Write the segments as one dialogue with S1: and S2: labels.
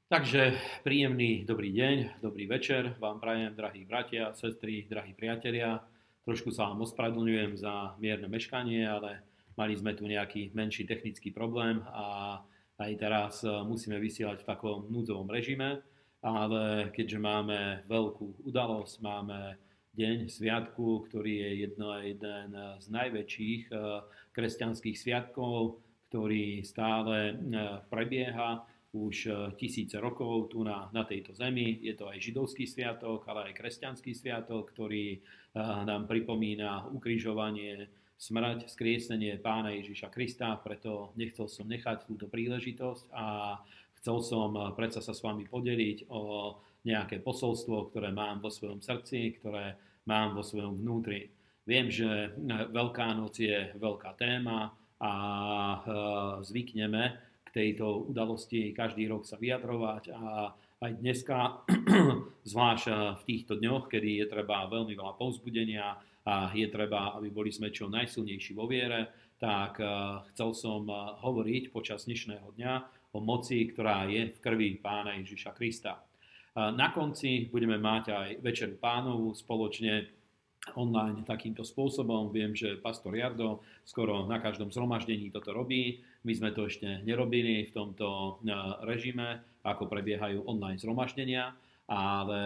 S1: Takže príjemný dobrý deň, dobrý večer vám prajem, drahí bratia, sestry, drahí priatelia. Trošku sa vám ospravedlňujem za mierne meškanie, ale mali sme tu nejaký menší technický problém a aj teraz musíme vysielať v takom núdzovom režime, ale keďže máme veľkú udalosť, máme deň sviatku, ktorý je jeden z najväčších kresťanských sviatkov, ktorý stále prebieha už tisíce rokov tu na tejto zemi. Je to aj židovský sviatok, ale aj kresťanský sviatok, ktorý nám pripomína ukrižovanie, smrť, skriesenie Pána Ježiša Krista. Preto nechcel som nechať túto príležitosť a chcel som predsa sa s vami podeliť o nejaké posolstvo, ktoré mám vo svojom srdci, ktoré mám vo svojom vnútri. Viem, že Veľká noc je veľká téma a zvykneme k tejto udalosti každý rok sa vyjadrovať a aj dneska, zvlášť v týchto dňoch, kedy je treba veľmi veľa povzbudenia a je treba, aby boli sme čo najsilnejší vo viere, tak chcel som hovoriť počas dnešného dňa o moci, ktorá je v krvi Pána Ježiša Krista. Na konci budeme mať aj Večeru Pánovu spoločne online takýmto spôsobom. Viem, že pastor Jardo skoro na každom zhromaždení toto robí. My sme to ešte nerobili v tomto režime, ako prebiehajú online zhromaždenia, ale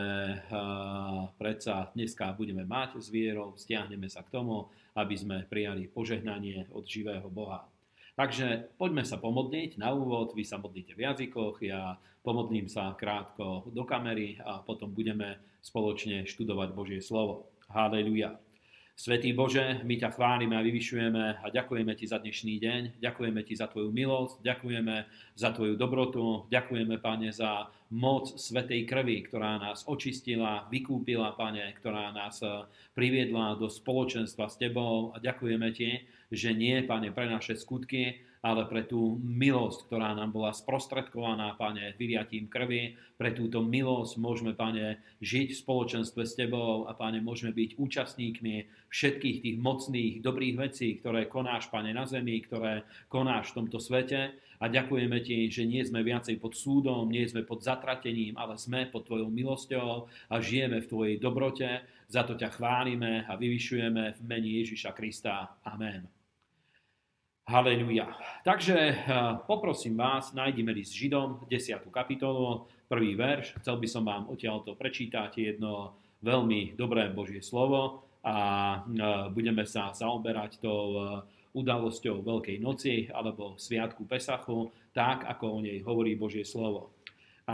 S1: predsa dneska budeme mať s vierou, stiahneme sa k tomu, aby sme prijali požehnanie od živého Boha. Takže poďme sa pomodliť na úvod, vy sa modlíte v jazykoch, ja pomodlím sa krátko do kamery a potom budeme spoločne študovať Božie slovo. Haleluja. Svätý Bože, my ťa chválime a vyvyšujeme a ďakujeme ti za dnešný deň, ďakujeme ti za tvoju milosť, ďakujeme za tvoju dobrotu, ďakujeme, Pane, za moc svätej krvi, ktorá nás očistila, vykúpila, Pane, ktorá nás priviedla do spoločenstva s tebou a ďakujeme ti, že nie, Pane, pre naše skutky, ale pre tú milosť, ktorá nám bola sprostredkovaná, Pane, vyliatím krvi. Pre túto milosť môžeme, Pane, žiť v spoločenstve s tebou a, Pane, môžeme byť účastníkmi všetkých tých mocných, dobrých vecí, ktoré konáš, Pane, na zemi, ktoré konáš v tomto svete. A ďakujeme ti, že nie sme viacej pod súdom, nie sme pod zatratením, ale sme pod tvojou milosťou a žijeme v tvojej dobrote. Za to ťa chválime a vyvyšujeme v mene Ježiša Krista. Amen. Haleluja. Takže poprosím vás, nájdime list Židom, 10. kapitolu, 1. verš. Chcel by som vám odtiaľto prečítať jedno veľmi dobré Božie slovo a budeme sa zaoberať tou udalosťou Veľkej noci alebo Sviatku Pesachu, tak ako o nej hovorí Božie slovo. A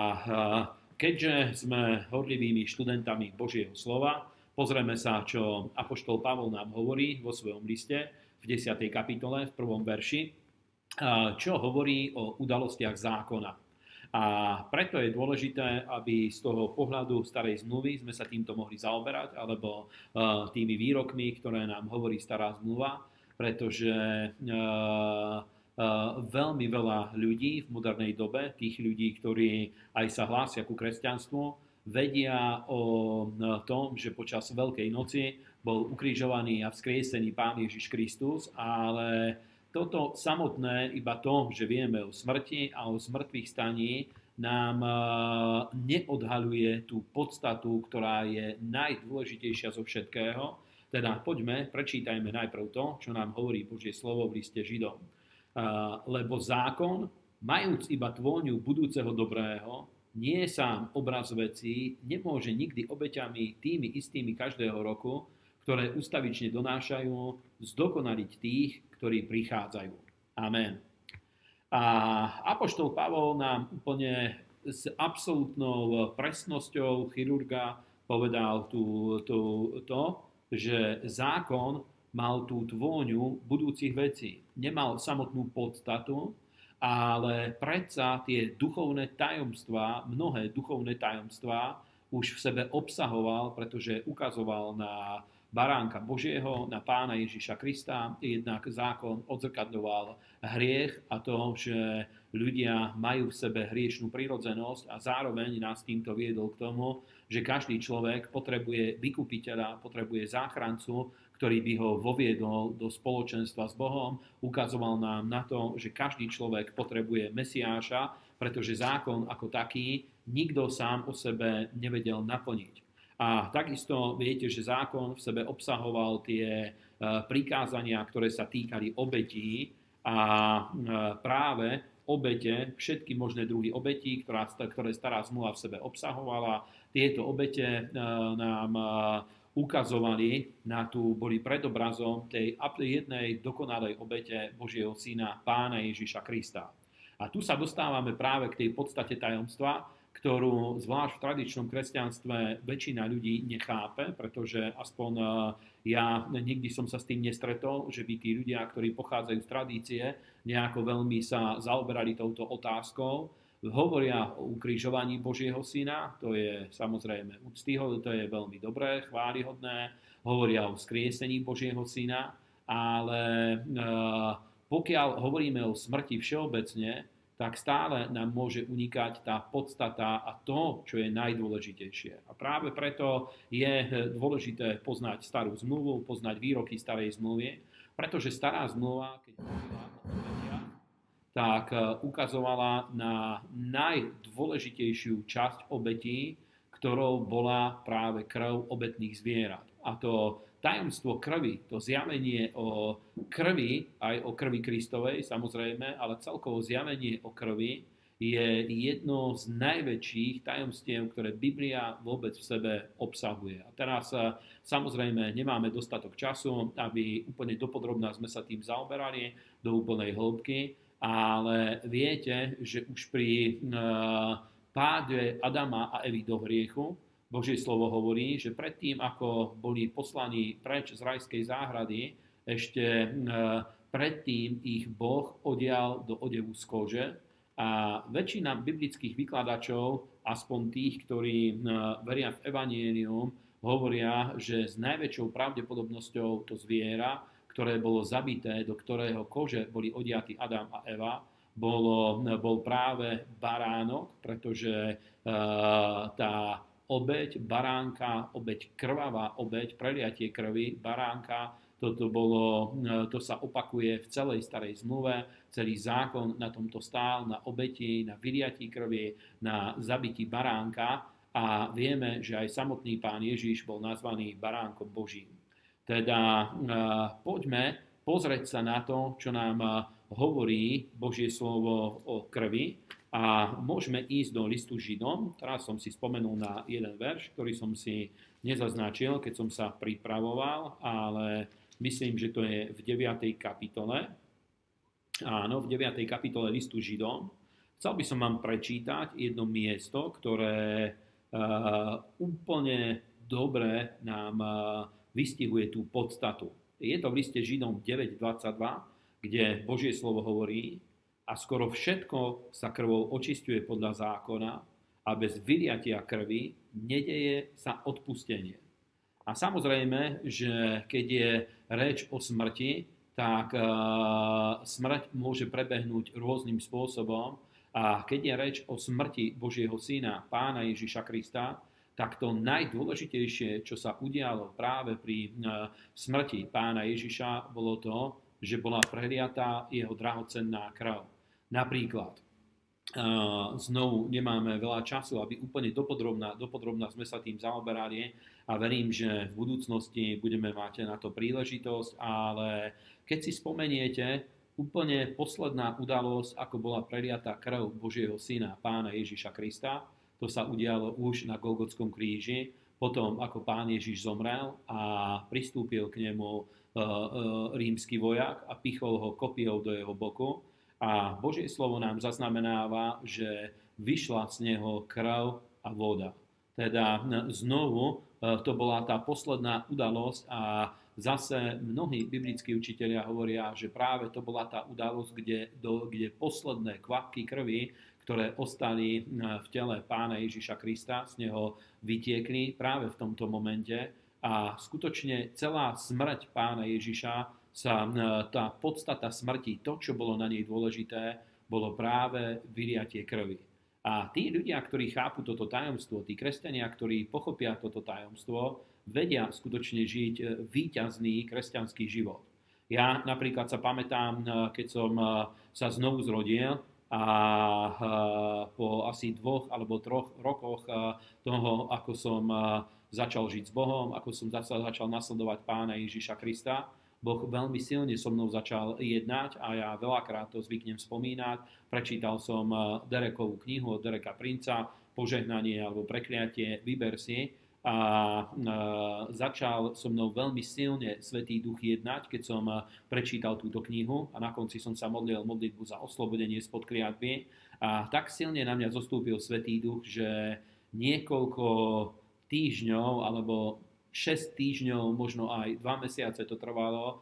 S1: keďže sme horlivými študentami Božieho slova, pozrieme sa, čo apoštol Pavol nám hovorí vo svojom liste v 10. kapitole, v 1. verši, čo hovorí o udalostiach zákona. A preto je dôležité, aby z toho pohľadu starej zmluvy sme sa týmto mohli zaoberať, alebo tými výrokmi, ktoré nám hovorí stará zmluva, pretože veľmi veľa ľudí v modernej dobe, tých ľudí, ktorí aj sa hlásia ku kresťanstvu, vedia o tom, že počas Veľkej noci bol ukrižovaný a vzkriesený Pán Ježiš Kristus, ale toto samotné, iba to, že vieme o smrti a o zmrtvých staní, nám neodhaľuje tú podstatu, ktorá je najdôležitejšia zo všetkého. Teda poďme, prečítajme najprv to, čo nám hovorí Božie slovo v liste Židom. Lebo zákon, majúc iba tvôňu budúceho dobrého, nie je sám obraz vecí, nemôže nikdy obeťami tými istými každého roku, ktoré ustavične donášajú, zdokonaliť tých, ktorí prichádzajú. Amen. A apoštol Pavol nám úplne s absolútnou presnosťou chirurga povedal to, že zákon mal tú tvôňu budúcich vecí. Nemal samotnú podstatu, ale predsa tie duchovné tajomstvá, mnohé duchovné tajomstvá už v sebe obsahoval, pretože ukazoval na baránka Božieho, na Pána Ježiša Krista. Jednak zákon odzrkadľoval hriech a to, že ľudia majú v sebe hriešnú prirodzenosť a zároveň nás týmto viedol k tomu, že každý človek potrebuje vykupiteľa, potrebuje záchrancu, ktorý by ho voviedol do spoločenstva s Bohom. Ukazoval nám na to, že každý človek potrebuje Mesiáša, pretože zákon ako taký nikto sám o sebe nevedel naplniť. A takisto viete, že zákon v sebe obsahoval tie prikázania, ktoré sa týkali obetí a práve obete, všetky možné druhy obetí, ktoré stará zmluva v sebe obsahovala. Tieto obete nám ukazovali boli predobrazom tej jednej dokonalej obete Božieho Syna, Pána Ježiša Krista. A tu sa dostávame práve k tej podstate tajomstva, ktorú zvlášť v tradičnom kresťanstve väčšina ľudí nechápe, pretože aspoň ja nikdy som sa s tým nestretol, že by tí ľudia, ktorí pochádzajú z tradície, nejako veľmi sa zaoberali touto otázkou. Hovoria o ukrižovaní Božieho Syna, to je samozrejme úctyhodné, to je veľmi dobré, chválihodné. Hovoria o skriesení Božieho Syna, ale pokiaľ hovoríme o smrti všeobecne, tak stále nám môže unikať tá podstata a to, čo je najdôležitejšie. A práve preto je dôležité poznať starú zmluvu, poznať výroky starej zmluvy, pretože stará zmluva, keď hovorila o obetiach, tak ukazovala na najdôležitejšiu časť obetí, ktorou bola práve krv obetných zvierat. A to tajomstvo krvi, to zjavenie o krvi, aj o krvi Kristovej samozrejme, ale celkovo zjavenie o krvi je jedno z najväčších tajomstiev, ktoré Biblia vôbec v sebe obsahuje. A teraz samozrejme nemáme dostatok času, aby úplne dopodrobná sme sa tým zaoberali do úplnej hĺbky, ale viete, že už pri páde Adama a Evy do hriechu Božie slovo hovorí, že predtým, ako boli poslaní preč z rajskej záhrady, ešte predtým ich Boh odial do odevu z kože. A väčšina biblických vykladačov, aspoň tých, ktorí veria v evanjelium, hovoria, že s najväčšou pravdepodobnosťou to zviera, ktoré bolo zabité, do ktorého kože boli odiatí Adam a Eva, bol práve baránok, pretože tá obeť baránka, obeť krvavá obeť, preliatie krvi baránka, to sa opakuje v celej starej zmluve, celý zákon na tomto stál, na obeti, na vyliatí krvi, na zabití baránka a vieme, že aj samotný Pán Ježiš bol nazvaný baránkom Božím. Teda poďme pozrieť sa na to, čo nám hovorí Božie slovo o krvi. A môžeme ísť do listu Židom. Teraz som si spomenul na jeden verš, ktorý som si nezaznačil, keď som sa pripravoval, ale myslím, že to je v 9. kapitole. Áno, v 9. kapitole listu Židom. Chcel by som vám prečítať jedno miesto, ktoré úplne dobre nám vystihuje tú podstatu. Je to v liste Židom 9.22, kde Božie slovo hovorí: a skoro všetko sa krvou očisťuje podľa zákona a bez vyliatia krvi nedeje sa odpustenie. A samozrejme, že keď je reč o smrti, tak smrť môže prebehnúť rôznym spôsobom. A keď je reč o smrti Božieho Syna, Pána Ježiša Krista, tak to najdôležitejšie, čo sa udialo práve pri smrti Pána Ježiša, bolo to, že bola preliatá jeho drahocenná krv. Napríklad, znovu nemáme veľa času, aby úplne dopodrobná sme sa tým zaoberali a verím, že v budúcnosti budeme mať na to príležitosť, ale keď si spomeniete, úplne posledná udalosť, ako bola preliatá krv Božieho Syna, Pána Ježiša Krista, to sa udialo už na Golgotskom kríži, potom ako Pán Ježiš zomrel a pristúpil k nemu rímsky vojak a pichol ho kopijou do jeho boku. A Božie slovo nám zaznamenáva, že vyšla z neho krv a voda. Teda znovu to bola tá posledná udalosť a zase mnohí biblickí učitelia hovoria, že práve to bola tá udalosť, kde posledné kvapky krvi, ktoré ostali v tele Pána Ježiša Krista, z neho vytiekli práve v tomto momente. A skutočne celá smrť Pána Ježiša tá podstata smrti, to, čo bolo na nej dôležité, bolo práve vyliatie krvi. A tí ľudia, ktorí chápu toto tajomstvo, tí kresťania, ktorí pochopia toto tajomstvo, vedia skutočne žiť víťazný kresťanský život. Ja napríklad sa pamätám, keď som sa znovu zrodil a po asi 2 alebo 3 rokoch toho, ako som začal žiť s Bohom, ako som začal nasledovať Pána Ježiša Krista, Boh veľmi silne so mnou začal jednať a ja veľakrát to zvyknem spomínať. Prečítal som Derekovú knihu od Dereka Princa, Požehnanie alebo Prekliatie, vyber si. A začal so mnou veľmi silne Svätý Duch jednať, keď som prečítal túto knihu a na konci som sa modlil modlitbu za oslobodenie spod kliatby. A tak silne na mňa zostúpil Svätý Duch, že niekoľko týždňov alebo 6 týždňov, možno aj 2 mesiace to trvalo.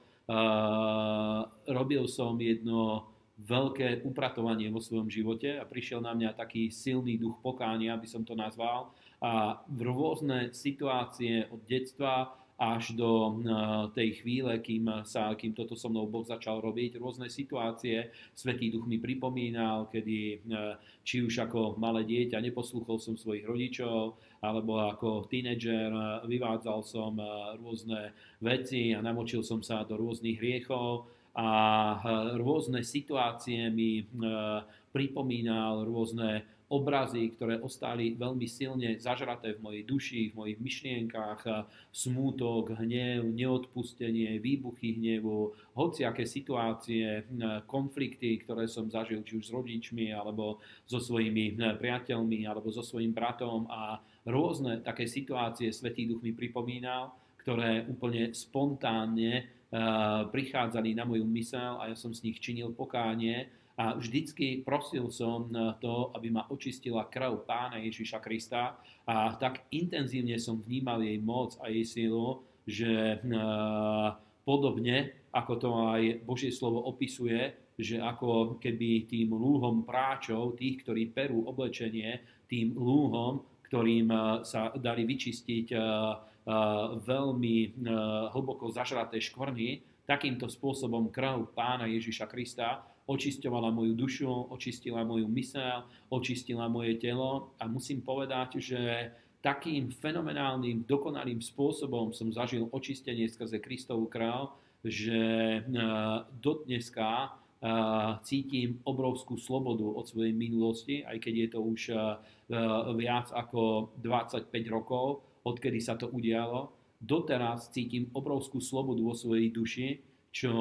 S1: Robil som jedno veľké upratovanie vo svojom živote a prišiel na mňa taký silný duch pokánia, aby som to nazval. A v rôzne situácie od detstva až do tej chvíle, kým toto so mnou Boh začal robiť, rôzne situácie Svätý Duch mi pripomínal, kedy či už ako malé dieťa neposlúchol som svojich rodičov, alebo ako tínedžer vyvádzal som rôzne veci a namočil som sa do rôznych hriechov a rôzne situácie mi pripomínal rôzne obrazy, ktoré ostali veľmi silne zažraté v mojej duši, v mojich myšlienkách, smútok, hnev, neodpustenie, výbuchy hnevu, hociaké situácie, konflikty, ktoré som zažil či už s rodičmi, alebo so svojimi priateľmi, alebo so svojím bratom a rôzne také situácie Svätý Duch mi pripomínal, ktoré úplne spontánne prichádzali na moju myseľ a ja som z nich činil pokánie. A vždycky prosil som to, aby ma očistila krv Pána Ježiša Krista a tak intenzívne som vnímal jej moc a jej silu, že podobne, ako to aj Božie slovo opisuje, že ako keby tým lúhom práčov, tých, ktorí perú oblečenie, tým lúhom, ktorým sa dali vyčistiť veľmi hlboko zažraté škvrny, takýmto spôsobom krv Pána Ježiša Krista očisťovala moju dušu, očistila moju myseľ, očistila moje telo a musím povedať, že takým fenomenálnym, dokonalým spôsobom som zažil očistenie skrze Kristovu krv, že dodneska cítim obrovskú slobodu od svojej minulosti, aj keď je to už viac ako 25 rokov, odkedy sa to udialo. Doteraz cítim obrovskú slobodu vo svojej duši, čo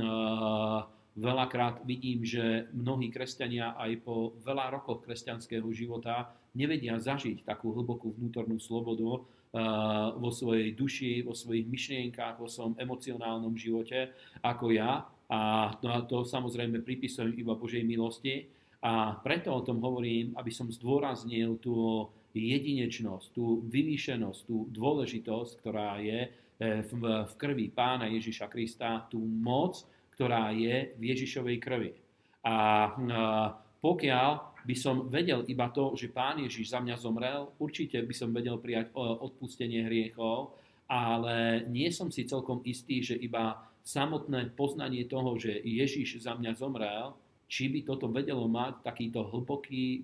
S1: veľakrát vidím, že mnohí kresťania aj po veľa rokoch kresťanského života nevedia zažiť takú hlbokú vnútornú slobodu vo svojej duši, vo svojich myšlienkách, vo svojom emocionálnom živote ako ja. A to samozrejme pripisujem iba Božej milosti. A preto o tom hovorím, aby som zdôraznil tú jedinečnosť, tú vyvýšenosť, tú dôležitosť, ktorá je v krvi Pána Ježiša Krista, tú moc, ktorá je v Ježišovej krvi. A pokiaľ by som vedel iba to, že Pán Ježiš za mňa zomrel, určite by som vedel prijať odpustenie hriechov, ale nie som si celkom istý, že iba samotné poznanie toho, že Ježiš za mňa zomrel, či by toto vedelo mať takýto hlboký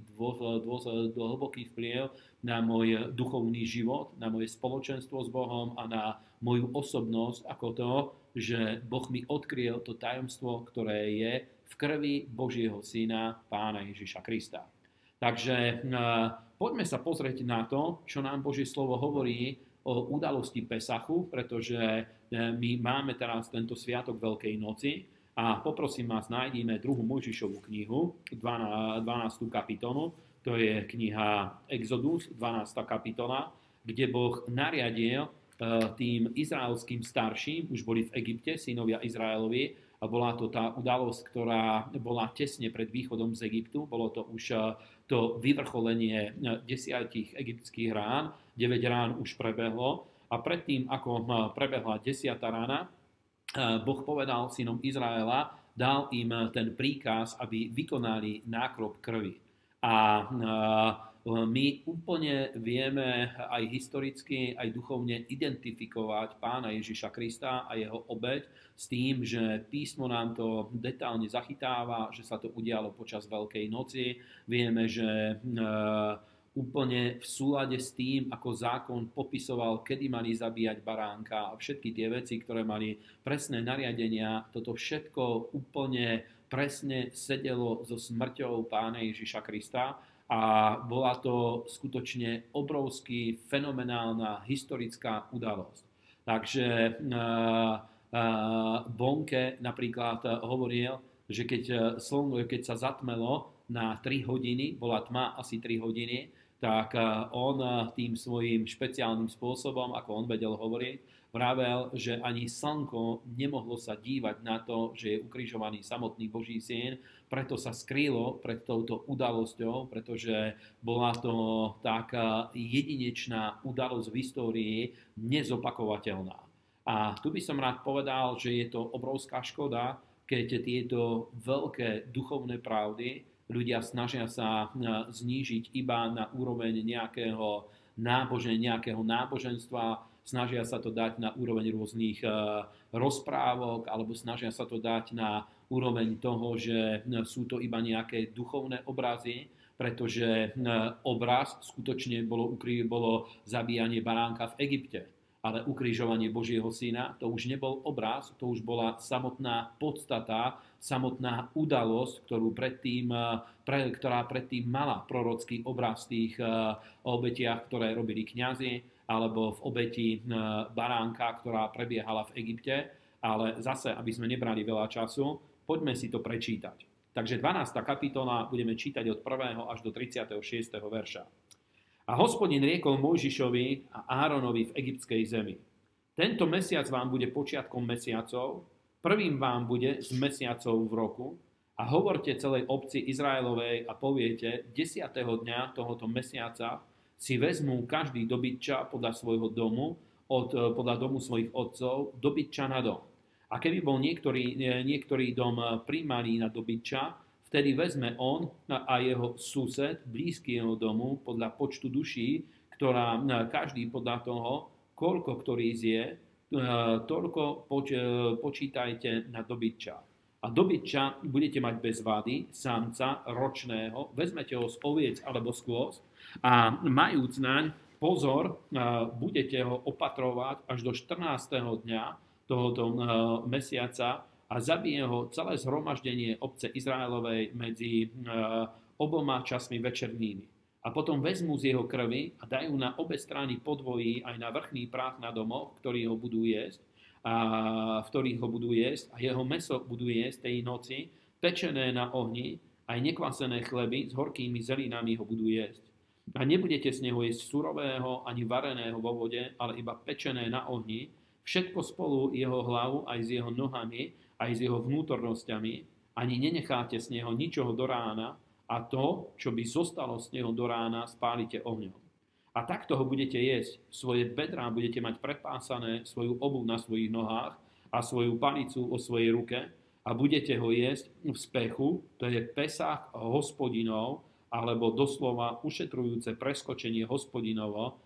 S1: vplyv na môj duchovný život, na moje spoločenstvo s Bohom a na moju osobnosť ako to, že Boh mi odkryl to tajomstvo, ktoré je v krvi Božieho Syna, Pána Ježiša Krista. Takže poďme sa pozrieť na to, čo nám Božie slovo hovorí o udalosti Pesachu, pretože my máme teraz tento sviatok Veľkej noci a poprosím vás, nájdime 2. Mojžišovu knihu, 12. kapitolu, to je kniha Exodus, 12. kapitola, kde Boh nariadil tým izraelským starším, už boli v Egypte, synovia Izraelovi, a bola to tá udalosť, ktorá bola tesne pred východom z Egyptu. Bolo to už to vyvrcholenie 10 egyptských rán, 9 rán už prebehlo a predtým, ako prebehla 10. rána, Boh povedal synom Izraela, dal im ten príkaz, aby vykonali nákrop krvi. A my úplne vieme aj historicky, aj duchovne identifikovať Pána Ježiša Krista a jeho obeť s tým, že písmo nám to detálne zachytáva, že sa to udialo počas Veľkej noci. Vieme, že úplne v súlade s tým, ako zákon popisoval, kedy mali zabíjať baránka a všetky tie veci, ktoré mali presné nariadenia. Toto všetko úplne presne sedelo so smrťou Pána Ježiša Krista a bola to skutočne obrovský, fenomenálna historická udalosť. Takže Bonke napríklad hovoril, že keď sa zatmelo na 3 hodiny, bola tma asi 3 hodiny, tak on tým svojím špeciálnym spôsobom, ako on vedel hovoriť, vravel, že ani slnko nemohlo sa dívať na to, že je ukrižovaný samotný Boží syn, preto sa skrýlo pred touto udalosťou, pretože bola to taká jedinečná udalosť v histórii, nezopakovateľná. A tu by som rád povedal, že je to obrovská škoda, keď tieto veľké duchovné pravdy ľudia snažia sa znížiť iba na úroveň nejakého náboženstva, snažia sa to dať na úroveň rôznych rozprávok, alebo snažia sa to dať na úroveň toho, že sú to iba nejaké duchovné obrazy, pretože obraz skutočne bolo zabíjanie baránka v Egypte. Ale ukrižovanie Božieho syna, to už nebol obraz, to už bola samotná podstata, samotná udalosť, ktorá predtým mala prorocký obraz v tých obetiach, ktoré robili kňazi, alebo v obeti baránka, ktorá prebiehala v Egypte. Ale zase, aby sme nebrali veľa času, poďme si to prečítať. Takže 12. kapitola budeme čítať od 1. až do 36. verša. A Hospodin riekol Mojžišovi a Áronovi v egyptskej zemi. Tento mesiac vám bude počiatkom mesiacov, prvým vám bude z mesiacov v roku a hovorte celej obci Izraelovej a poviete, 10. dňa tohoto mesiaca si vezmú každý dobytča podľa svojho domu, podľa domu svojich otcov, dobytča na dom. A keby bol niektorý dom prijímaný na dobytča, vtedy vezme on a jeho sused, blízky jeho domu, podľa počtu duší, ktorá každý podľa toho, koľko ktorý zje, toľko počítajte na dobytča. A dobytča budete mať bez vady, samca ročného, vezmete ho z oviec alebo z kôz a majúc naň pozor, budete ho opatrovať až do 14. dňa tohoto mesiaca, a zabije ho celé zhromaždenie obce Izraelovej medzi oboma časmi večernými. A potom vezmú z jeho krvi a dajú na obe strany podvojí aj na vrchný prach na domoch, v ktorých ho budú jesť a jeho mäso budú jesť tej noci, pečené na ohni, aj nekvasené chleby s horkými zelinami ho budú jesť. A nebudete z neho jesť surového ani vareného vo vode, ale iba pečené na ohni, všetko spolu jeho hlavu aj s jeho nohami, aj s jeho vnútornosťami, ani nenecháte z neho ničoho do rána a to, čo by zostalo z neho do rána, spálite ohňom. A takto ho budete jesť. Svoje bedrá budete mať prepásané, svoju obuv na svojich nohách a svoju palicu o svojej ruke a budete ho jesť v spechu, to je Pesach Hospodinov, alebo doslova ušetrujúce preskočenie Hospodinovo,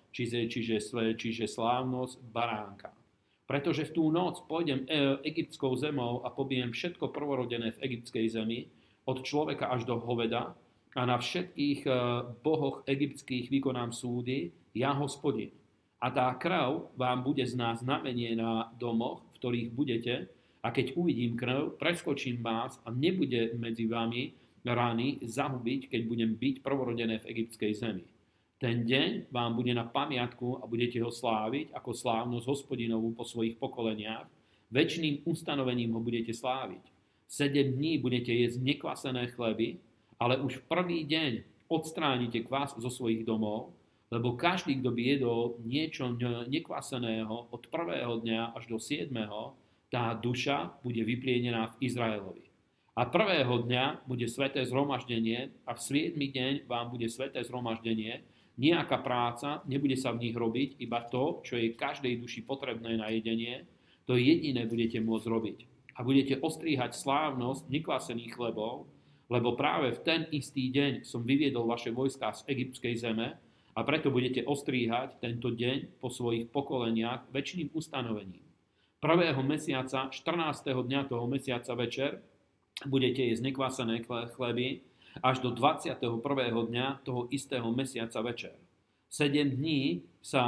S1: čiže slávnosť baránka. Pretože v tú noc pôjdem egyptskou zemou a pobijem všetko prvorodené v egyptskej zemi, od človeka až do hoveda, a na všetkých bohoch egyptských vykonám súdy, ja Hospodin. A tá krv vám bude znamenie na domoch, v ktorých budete, a keď uvidím krv, preskočím vás a nebude medzi vami rany zahubiť, keď budem byť prvorodené v egyptskej zemi. Ten deň vám bude na pamiatku a budete ho sláviť ako slávnosť Hospodinovú po svojich pokoleniach. Večným ustanovením ho budete sláviť. 7 dní budete jesť nekvasené chleby, ale už v prvý deň odstránite kvas zo svojich domov, lebo každý, kto by jedol niečo nekvaseného od prvého dňa až do 7., tá duša bude vyplienená v Izraelovi. A prvého dňa bude sväté zhromaždenie a v 7. deň vám bude sväté zhromaždenie. Nejaká práca, nebude sa v nich robiť, iba to, čo je každej duši potrebné na jedenie, to jediné budete môcť robiť. A budete ostríhať slávnosť nekvasených chlebov, lebo práve v ten istý deň som vyviedol vaše vojská z egyptskej zeme a preto budete ostríhať tento deň po svojich pokoleniach večným ustanovením. Prvého mesiaca, 14. dňa toho mesiaca večer, budete jesť nekvasené chleby až do 21. dňa toho istého mesiaca večer. 7 dní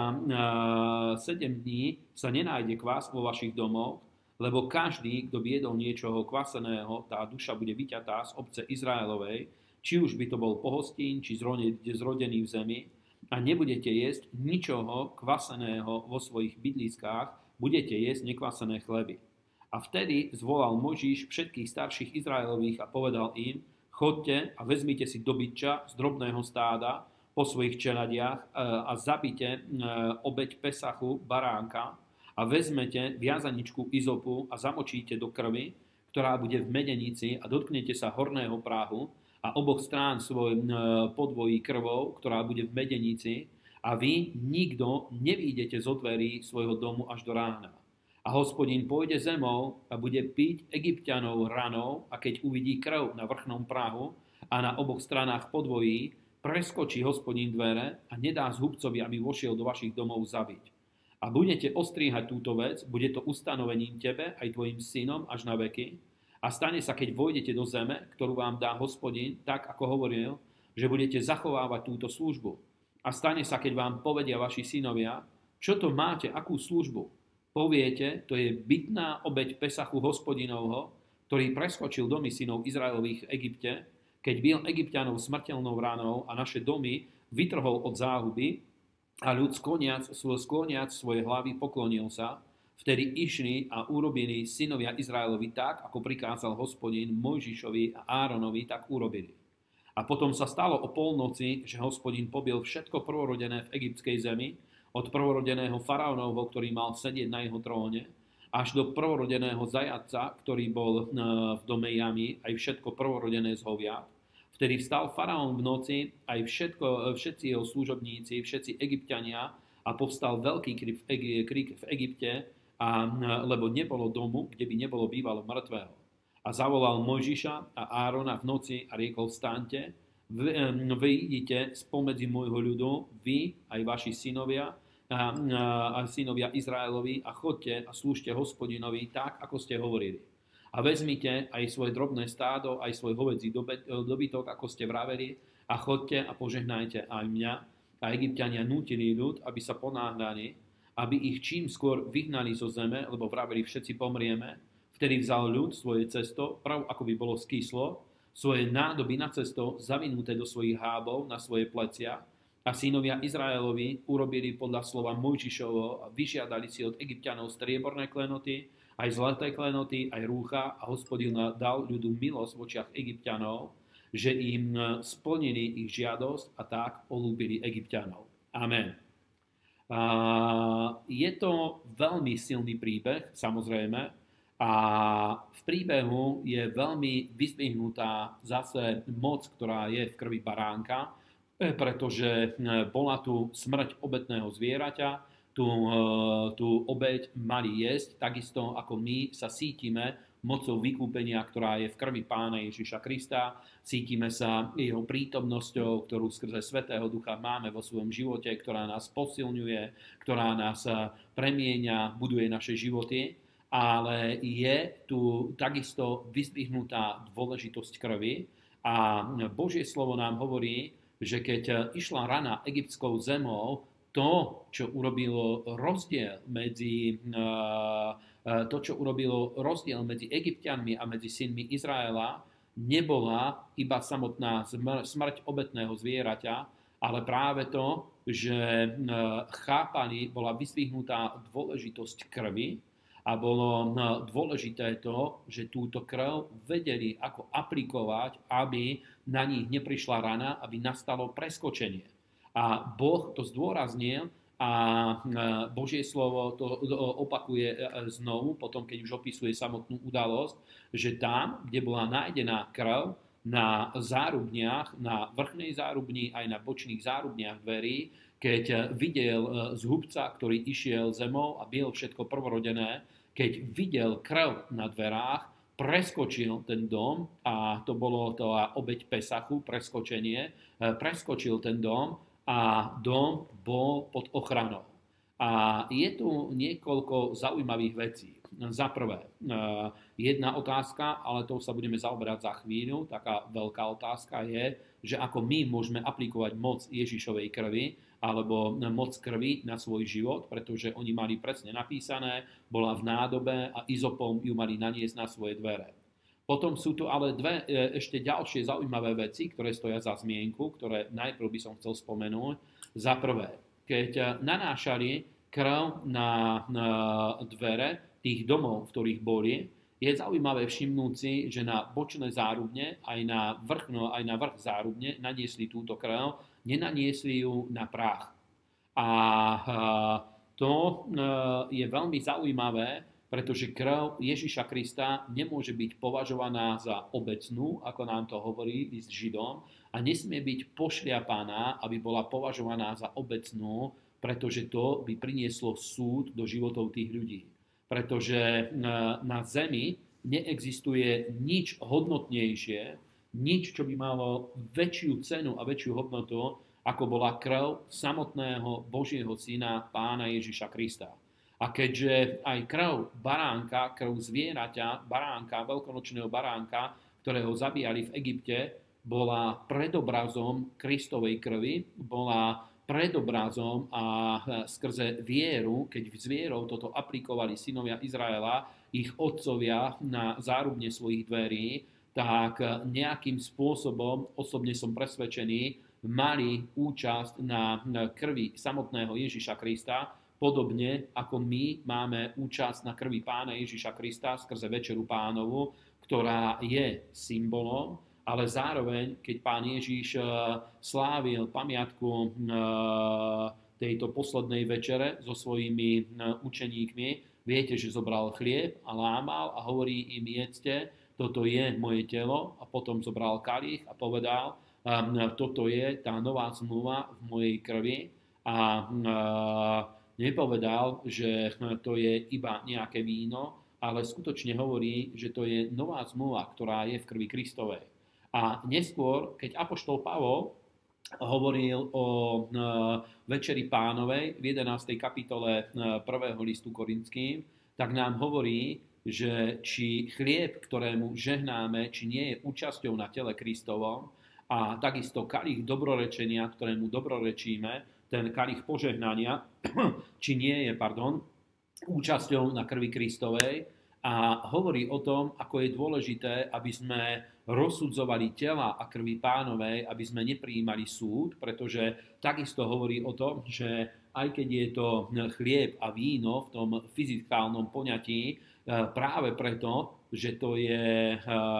S1: sa nenájde kvás vo vašich domoch, lebo každý, kto viedol niečoho kvaseného, tá duša bude vyťatá z obce Izraelovej, či už by to bol pohostín, či zrodený v zemi, a nebudete jesť ničoho kvaseného vo svojich bydliskách, budete jesť nekvasené chleby. A vtedy zvolal Mojžiš všetkých starších Izraelových a povedal im: chodte a vezmite si dobytča z drobného stáda po svojich čeladiach a zabite obeť pesachu baránka a vezmete viazaničku izopu a zamočíte do krvi, ktorá bude v medenici, a dotknete sa horného práhu a oboch strán svoj podvojí krvou, ktorá bude v medenici, a vy nikto nevyjdete zo dverí svojho domu až do rána. A Hospodin pôjde zemou a bude piť Egypťanov ranou, a keď uvidí krv na vrchnom prahu a na oboch stranách podvojí, preskočí Hospodin dvere a nedá zhubcovi, aby vošiel do vašich domov zabiť. A budete ostríhať túto vec, bude to ustanovením tebe aj tvojim synom až na veky. A stane sa, keď vojdete do zeme, ktorú vám dá Hospodin, tak ako hovoril, že budete zachovávať túto službu. A stane sa, keď vám povedia vaši synovia: čo to máte, akú službu? Poviete: to je bytná obeť pesachu Hospodinovho, ktorý preskočil domy synov Izraelových v Egypte, keď bil Egypťanov smrteľnou ranou a naše domy vytrhol od záhuby, a ľud skloniac svoje hlavy poklonil sa. Vtedy išli a urobili synovia Izraelovi tak, ako prikázal Hospodin Mojžišovi a Áronovi, tak urobili. A potom sa stalo o polnoci, že Hospodin pobil všetko prvorodené v egyptskej zemi, od prvorodeného faraónovho, ktorý mal sedieť na jeho tróne, až do prvorodeného zajatca, ktorý bol v dome Jamy, aj všetko prvorodené z hoviat. Vtedy vstal faraón v noci, aj všetci jeho služobníci, všetci Egypťania, a povstal veľký krik v Egypte, lebo nebolo domu, kde by nebolo bývalo mŕtvého. A zavolal Mojžiša a Árona v noci a riekol: vstaňte, vy idite spomedzi môjho ľudu, vy aj vaši synovia a synovia Izraelovi, a chodte a slúžte Hospodinovi tak, ako ste hovorili. A vezmite aj svoje drobné stádo, aj svoj hovedzí dobytok, ako ste vraveli, a chodte a požehnajte aj mňa. A Egypťania nútili ľud, aby sa ponáhľali, aby ich čím skôr vyhnali zo zeme, lebo vraveli: všetci pomrieme. Vtedy vzal ľud svoje cesto, prav ako by bolo skyslo, svoje nádoby na cesto zavinuté do svojich hábov na svoje plecia, a synovia Izraelovi urobili podľa slova Mojžišovo a vyžiadali si od Egypťanov strieborné klenoty, aj zlaté klenoty, aj rúcha, a Hospodin dal ľudu milosť v očiach Egypťanov, že im splnili ich žiadosť a tak olúbili Egypťanov. Amen. Je to veľmi silný príbeh, samozrejme, a v príbehu je veľmi vyzdvihnutá zase moc, ktorá je v krvi baránka, pretože bola tu smrť obetného zvieraťa, tú obeť mali jesť, takisto ako my sa cítime mocou vykúpenia, ktorá je v krvi Pána Ježiša Krista. Cítime sa jeho prítomnosťou, ktorú skrze Svätého Ducha máme vo svojom živote, ktorá nás posilňuje, ktorá nás premieňa, buduje naše životy. Ale je tu takisto vyzdvihnutá dôležitosť krvi, a Božie slovo nám hovorí, že keď išla rana egyptskou zemou, to, čo urobilo rozdiel medzi Egypťanmi a medzi synmi Izraela, nebola iba samotná smrť obetného zvieraťa, ale práve to, že bola vyzdvihnutá dôležitosť krvi, a bolo dôležité to, že túto krv vedeli ako aplikovať, aby na nich neprišla rana, aby nastalo preskočenie. A Boh to zdôraznil, a Božie slovo to opakuje znovu, potom keď už opisuje samotnú udalosť, že tam, kde bola nájdená krv na zárubniach, na vrchnej zárubni aj na bočných zárubniach dverí, keď videl zhubca, ktorý išiel zemou a bil všetko prvorodené, keď videl krv na dverách, preskočil ten dom, a to bolo to obeť Pesachu, preskočil ten dom, a dom bol pod ochranou. A je tu niekoľko zaujímavých vecí. Za prvé, jedna otázka, ale to sa budeme zaoberať za chvíľu, taká veľká otázka je, že ako my môžeme aplikovať moc Ježišovej krvi, alebo moc krvi na svoj život, pretože oni mali presne napísané, bola v nádobe a izopom ju mali naniesť na svoje dvere. Potom sú tu ale dve ešte ďalšie zaujímavé veci, ktoré stoja za zmienku, ktoré najprv by som chcel spomenúť. Za prvé, keď nanášali krv na dvere tých domov, v ktorých boli, je zaujímavé všimnúť si, že na bočné zárubne, aj na vrch zárubne naniesli túto krv, nenaniesli ju na prach. A to je veľmi zaujímavé, pretože krv Ježiša Krista nemôže byť považovaná za obecnú, ako nám to hovorí list Židom, a nesmie byť pošliapaná, aby bola považovaná za obecnú, pretože to by prinieslo súd do životov tých ľudí. Pretože na zemi neexistuje nič hodnotnejšie, nič, čo by malo väčšiu cenu a väčšiu hodnotu, ako bola krv samotného Božieho syna, Pána Ježiša Krista. A keďže aj krv baránka, krv zvieraťa, baránka, veľkonočného baránka, ktorého zabíjali v Egypte, bola predobrazom Kristovej krvi, bola predobrazom a skrze vieru, keď s vierou toto aplikovali synovia Izraela, ich otcovia na zárubne svojich dverí, tak nejakým spôsobom, osobne som presvedčený, mali účasť na krvi samotného Ježiša Krista, podobne ako my máme účasť na krvi Pána Ježiša Krista skrze Večeru Pánovu, ktorá je symbolom, ale zároveň, keď Pán Ježiš slávil pamiatku tejto poslednej večere so svojimi učeníkmi, viete, že zobral chlieb a lámal a hovorí im: jedzte, toto je moje telo, a potom zobral kalich a povedal: toto je tá nová zmluva v mojej krvi, a nepovedal, že to je iba nejaké víno, ale skutočne hovorí, že to je nová zmluva, ktorá je v krvi Kristovej. A neskôr, keď apoštol Pavol hovoril o Večeri Pánovej v 11. kapitole 1. listu Korinským, tak nám hovorí, že či chlieb, ktorému žehnáme, či nie je účasťou na tele Kristovom, a takisto kalich dobrorečenia, ktorému dobrorečíme, ten kalich požehnania, či nie je, účasťou na krvi Kristovej, a hovorí o tom, ako je dôležité, aby sme rozsudzovali tela a krvi Pánovej, aby sme neprijímali súd, pretože takisto hovorí o tom, že aj keď je to chlieb a víno v tom fyzikálnom poňatí, práve preto, že to je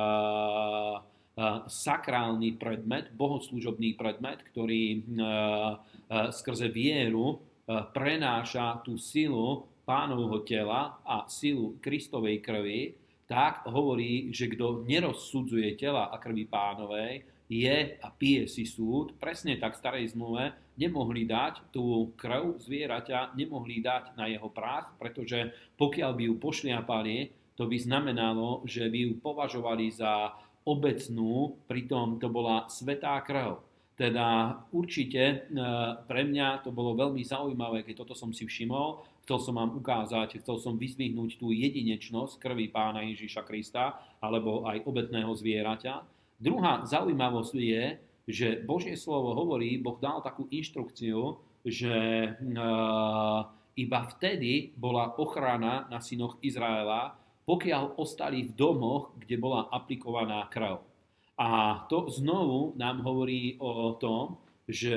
S1: sakrálny predmet, bohoslúžobný predmet, ktorý skrze vieru prenáša tú silu Pánovho tela a silu Kristovej krvi, tak hovorí, že kto nerozsudzuje tela a krvi Pánovej, je a pije si súd. Presne tak v starej zmluve nemohli dať tú krv zvieraťa, nemohli dať na jeho prach, pretože pokiaľ by ju pošliapali, to by znamenalo, že by ju považovali za obecnú, pritom to bola svätá krv. Teda určite pre mňa to bolo veľmi zaujímavé, keď toto som si všimol. Chcel som vám ukázať, chcel som vyzdvihnúť tú jedinečnosť krvi Pána Ježiša Krista alebo aj obetného zvieraťa. Druhá zaujímavosť je, že Božie slovo hovorí, Boh dal takú inštrukciu, že iba vtedy bola ochrana na synoch Izraela, pokiaľ ostali v domoch, kde bola aplikovaná krv. A to znovu nám hovorí o tom, že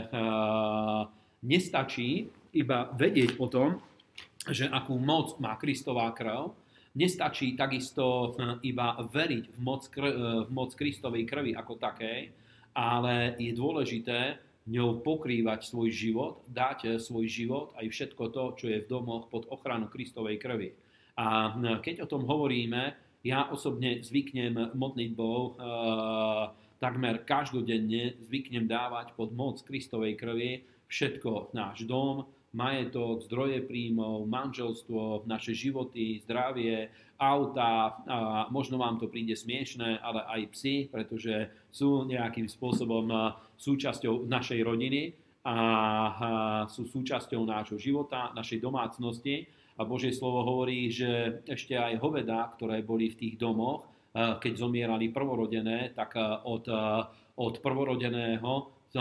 S1: nestačí iba vedieť o tom, že akú moc má Kristová krv, nestačí takisto iba veriť v moc Kristovej krvi ako takej, ale je dôležité ňou pokrývať svoj život, dať svoj život aj všetko to, čo je v domoch pod ochranu Kristovej krvi. A keď o tom hovoríme, ja osobne zvyknem modlitbou takmer každodenne zvyknem dávať pod moc Kristovej krvi všetko, náš dom, majetok, zdroje príjmov, manželstvo, naše životy, zdravie, auta, a možno vám to príde smiešné, ale aj psi, pretože sú nejakým spôsobom súčasťou našej rodiny a sú súčasťou nášho života, našej domácnosti. A Božie slovo hovorí, že ešte aj hovedá, ktoré boli v tých domoch, keď zomierali prvorodené, tak od prvorodeného,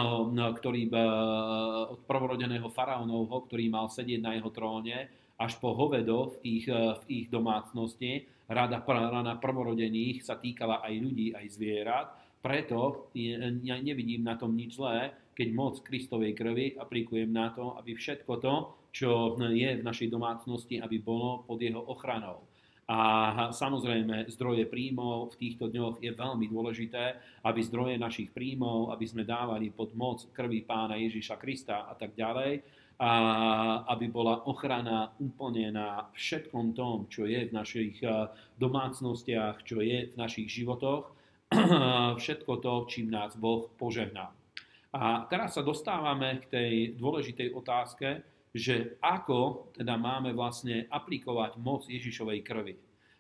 S1: od prvorodeného faraónovho, ktorý mal sedieť na jeho tróne, až po hovedov v ich domácnosti. Rada prvorodených sa týkala aj ľudí, aj zvierat. Preto ja nevidím na tom nič zlé, keď moc Kristovej krvi aplikujem na to, aby všetko to, čo je v našej domácnosti, aby bolo pod jeho ochranou. A samozrejme, zdroje príjmov v týchto dňoch je veľmi dôležité, aby zdroje našich príjmov, aby sme dávali pod moc krvi Pána Ježiša Krista a tak ďalej, a aby bola ochrana úplne na všetkom tom, čo je v našich domácnostiach, čo je v našich životoch, všetko to, čím nás Boh požehná. A teraz sa dostávame k tej dôležitej otázke, že ako teda máme vlastne aplikovať moc Ježišovej krvi.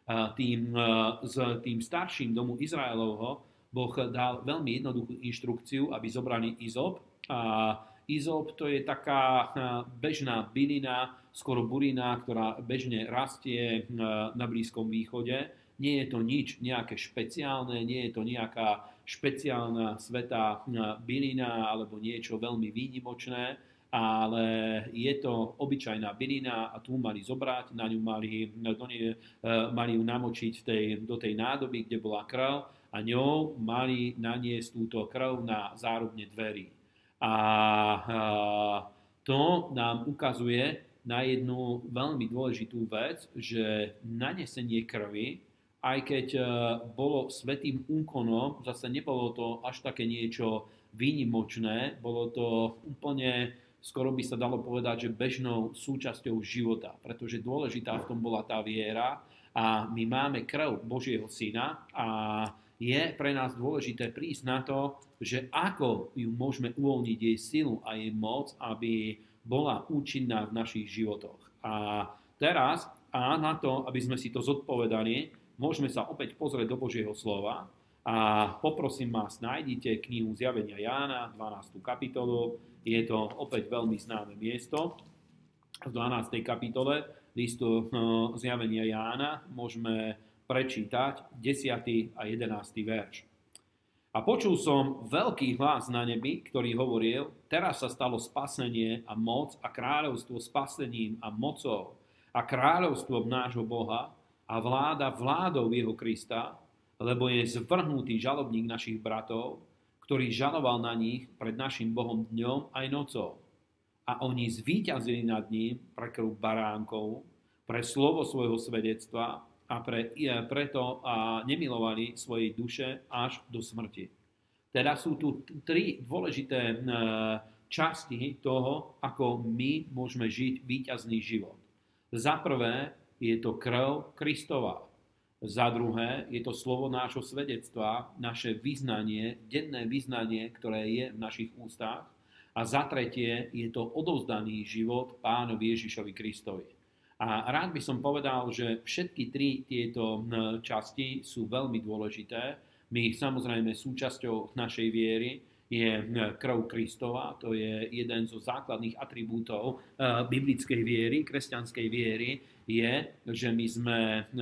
S1: Tým starším domu Izraelovho Boh dal veľmi jednoduchú inštrukciu, aby zobrali izop. A izop to je taká bežná bylina, skoro burina, ktorá bežne rastie na Blízkom východe. Nie je to nič nejaké špeciálne, nie je to nejaká špeciálna svätá bylina alebo niečo veľmi výnimočné, ale je to obyčajná bylina a tu mali zobrať, na ňu mali ju namočiť do tej nádoby, kde bola krv a ňou mali naniesť túto krv na zárubne dverí. A to nám ukazuje na jednu veľmi dôležitú vec, že nanesenie krvi, aj keď bolo svätým úkonom, zase nebolo to až také niečo výnimočné, bolo to úplne, skoro by sa dalo povedať, že bežnou súčasťou života, pretože dôležitá v tom bola tá viera a my máme krv Božieho Syna a je pre nás dôležité prísť na to, že ako ju môžeme uvoľniť jej silu a jej moc, aby bola účinná v našich životoch. A teraz, a na to, aby sme si to zodpovedali, môžeme sa opäť pozrieť do Božieho slova a poprosím vás, nájdite knihu Zjavenia Jána, 12. kapitolu. Je to opäť veľmi známe miesto. V 12. kapitole listu Zjavenia Jána môžeme prečítať 10. a 11. verš. A počul som veľký hlas na nebi, ktorý hovoril, teraz sa stalo spasenie a moc a kráľovstvo spasením a mocou a kráľovstvom nášho Boha a vláda vládou jeho Krista, lebo je zvrhnutý žalobník našich bratov, ktorý žaloval na nich pred našim Bohom dňom aj nocou. A oni zvíťazili nad ním pre krv baránkov, pre slovo svojho svedectva a preto nemilovali svojej duše až do smrti. Teda sú tu tri dôležité časti toho, ako my môžeme žiť víťazný život. Za prvé je to krv Kristova. Za druhé je to slovo nášho svedectva, naše vyznanie, denné vyznanie, ktoré je v našich ústach. A za tretie je to odovzdaný život Pánovi Ježišovi Kristovi. A rád by som povedal, že všetky tri tieto časti sú veľmi dôležité. My samozrejme súčasťou našej viery je krv Kristova, to je jeden zo základných atribútov biblickej viery, kresťanskej viery, je, že my sme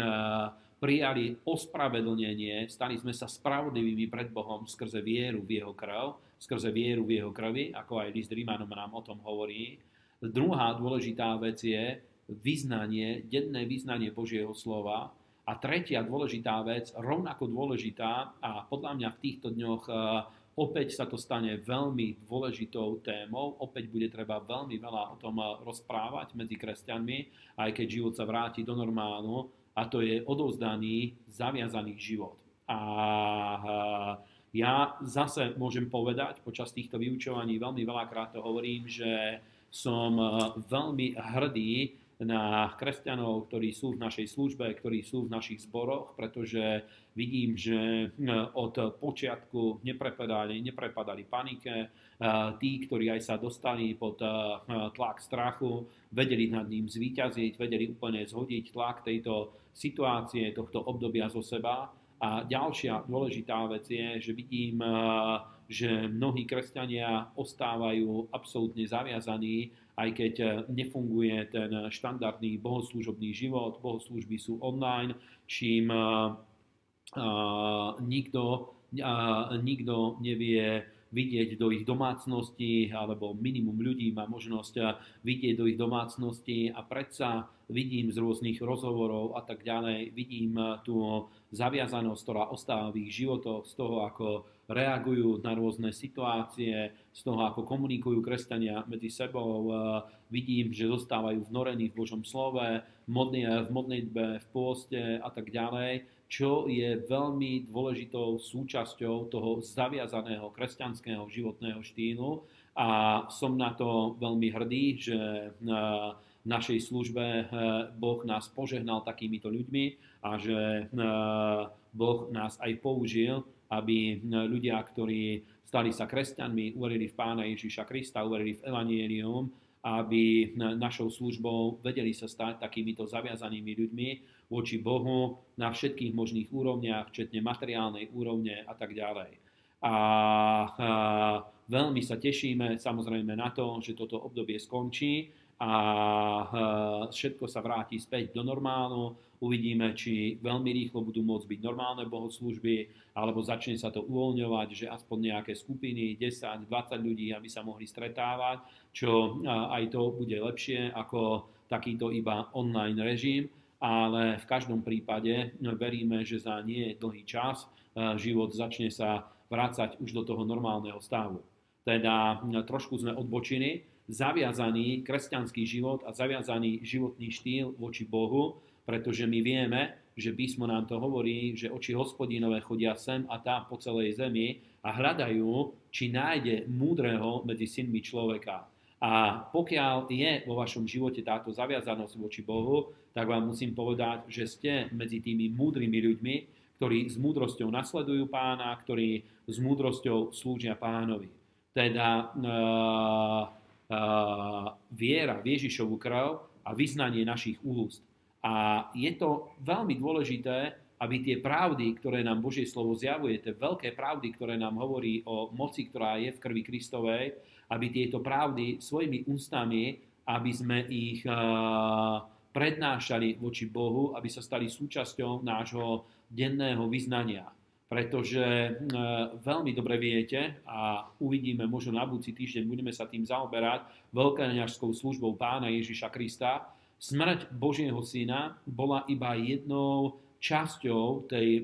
S1: prijali ospravedlnenie, stali sme sa spravodlivými pred Bohom skrze vieru v jeho krv, skrze vieru v jeho krvi, ako aj list Rímanom nám o tom hovorí. Druhá dôležitá vec je vyznanie, denné vyznanie Božieho slova. A tretia dôležitá vec, rovnako dôležitá, a podľa mňa v týchto dňoch opäť sa to stane veľmi dôležitou témou, opäť bude treba veľmi veľa o tom rozprávať medzi kresťanmi, aj keď život sa vráti do normálu, a to je odovzdaný, zaviazaný život. A ja zase môžem povedať, počas týchto vyučovaní veľmi veľakrát to hovorím, že som veľmi hrdý na kresťanov, ktorí sú v našej službe, ktorí sú v našich zboroch, pretože vidím, že od počiatku neprepadali panike. Tí, ktorí aj sa dostali pod tlak strachu, vedeli nad ním zvíťaziť, vedeli úplne zhodiť tlak tejto situácie, tohto obdobia zo seba A ďalšia dôležitá vec je, že vidím, že mnohí kresťania ostávajú absolútne zaviazaní, aj keď nefunguje ten štandardný bohoslúžobný život, bohoslúžby sú online, čím nikto nevie vidieť do ich domácnosti, alebo minimum ľudí má možnosť vidieť do ich domácnosti a predsa vidím z rôznych rozhovorov a tak ďalej, vidím tú zaviazanosť, ktorá ostáva v ich životoch, z toho, ako reagujú na rôzne situácie, z toho, ako komunikujú kresťania medzi sebou. Vidím, že zostávajú vnorení v Božom slove, v modlitbe, v pôste a tak ďalej, čo je veľmi dôležitou súčasťou toho zaviazaného kresťanského životného štýlu. A som na to veľmi hrdý, že v našej službe Boh nás požehnal takýmito ľuďmi a že Boh nás aj použil, aby ľudia, ktorí stali sa kresťanmi, uverili v Pána Ježiša Krista, uverili v Evangelium, aby našou službou vedeli sa stať takýmito zaviazanými ľuďmi voči Bohu na všetkých možných úrovniach, včetne materiálnej úrovne a tak ďalej. A veľmi sa tešíme samozrejme na to, že toto obdobie skončí a všetko sa vráti späť do normálu. Uvidíme, či veľmi rýchlo budú môcť byť normálne bohoslúžby, alebo začne sa to uvoľňovať, že aspoň nejaké skupiny, 10, 20 ľudí, aby sa mohli stretávať, čo aj to bude lepšie ako takýto iba online režim. Ale v každom prípade veríme, že za nie dlhý čas život začne sa vrácať už do toho normálneho stavu. Teda trošku sme odbočili, zaviazaný kresťanský život a zaviazaný životný štýl voči Bohu, pretože my vieme, že písmo nám to hovorí, že oči Hospodinové chodia sem a tam po celej zemi a hľadajú, či nájde múdreho medzi synmi človeka. A pokiaľ je vo vašom živote táto zaviazanosť voči Bohu, tak vám musím povedať, že ste medzi tými múdrymi ľuďmi, ktorí s múdrosťou nasledujú Pána, ktorí s múdrosťou slúžia Pánovi. Teda viera v Ježišovu krv a vyznanie našich úst. A je to veľmi dôležité, aby tie pravdy, ktoré nám Božie slovo zjavuje, tie veľké pravdy, ktoré nám hovorí o moci, ktorá je v krvi Kristovej, aby tieto pravdy svojimi ústami, aby sme ich prednášali voči Bohu, aby sa stali súčasťou nášho denného vyznania. Pretože veľmi dobre viete, a uvidíme možno na budúci týždeň, budeme sa tým zaoberať, veľkoňažskou službou Pána Ježiša Krista, smrť Božieho syna bola iba jednou časťou tej